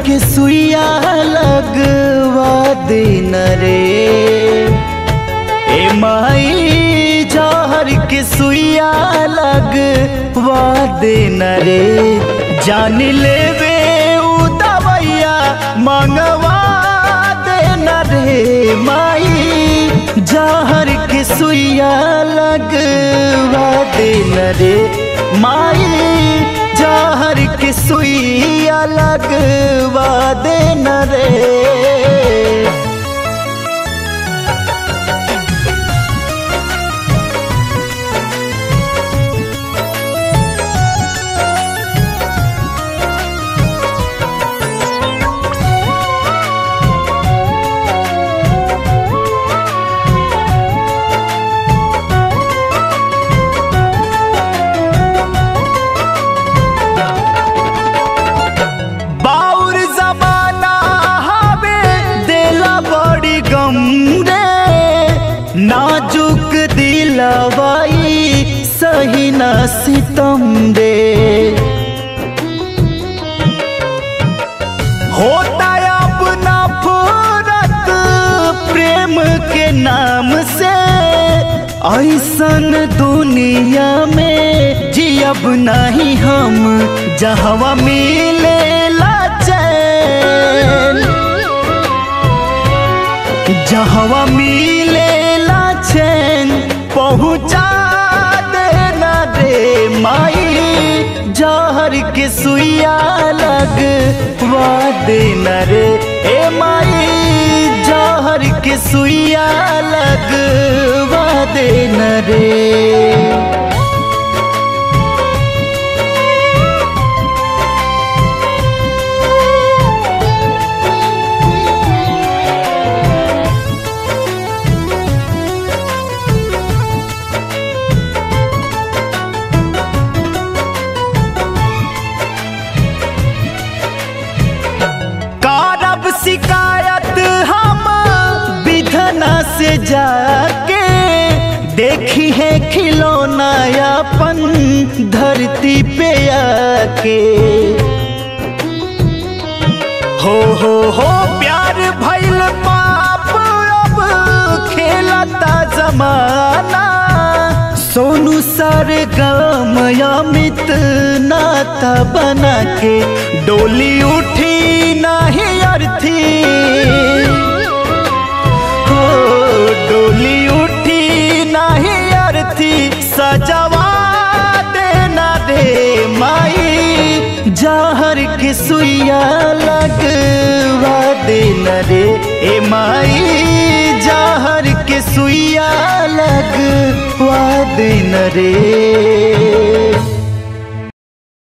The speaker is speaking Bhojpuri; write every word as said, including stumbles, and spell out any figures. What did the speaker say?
के सुइया लगवा देना रे। ए माई जहर के सुइया लगवा देना रे। जान लेवे उ दवैया मंगवा देना रे। माई जहर के सुइया लगवा देना रे। माई जहर के सुइया लगवा देना रे। नाजुक दिलवाई सही न सितम रे। होता अपना फरक प्रेम के नाम से। ऐसन दुनिया में जियब नहीं हम जहवा मिले चैन। जहवा मिले चैन पहुँचा देना रे। माई जहर के सुइया लगवा देना रे। ए माई जहर के सुइया लगवा देना रे। शिकायत हम विधना से जाके देखी है खिलौना अपन धरती पे आके। हो हो हो प्यार भइल पाप अब खेलता जमाना। सोनू सरगम अमित नाता बना के डोली उठी नहीं अर्थी। हो डोली उठी नहीं अर्थी सजवा देना रे। माई जहर के सुइया लगवा देना रे। ए माई जहर के सुइया लगवा देना रे।